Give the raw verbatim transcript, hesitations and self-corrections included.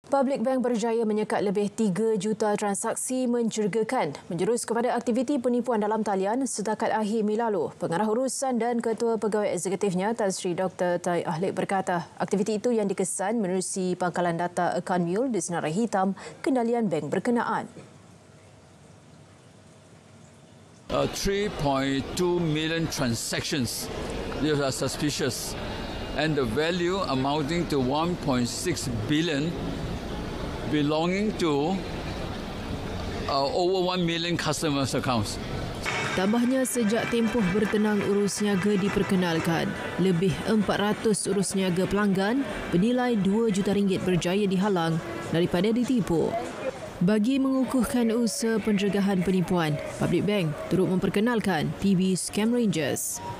Public Bank Berjaya menyekat lebih tiga juta transaksi mencurigakan menjurus kepada aktiviti penipuan dalam talian setakat akhir Mei lalu. Pengarah urusan dan Ketua Pegawai Eksekutifnya Tan Sri Doktor Tai Ahlik berkata, aktiviti itu yang dikesan menerusi pangkalan data akaun mule di senarai hitam kendalian bank berkenaan. Uh, three point two million transactions these are suspicious and the value amounting to one point six billion belonging to uh, over one million customers' accounts. Tambahnya, sejak tempoh bertenang urus niaga diperkenalkan, lebih empat ratus urus niaga pelanggan bernilai dua juta ringgit berjaya dihalang daripada ditipu. Bagi mengukuhkan usaha pencegahan penipuan, Public Bank turut memperkenalkan P B Scam Rangers.